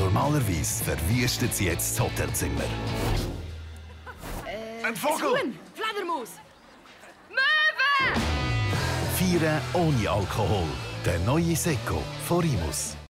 Normalerweise verwüstet sie jetzt das Hotelzimmer. Ein Vogel! Ein Huhn! Fledermaus! Möwe! Feiern ohne Alkohol. Der neue Sekko von Rimus.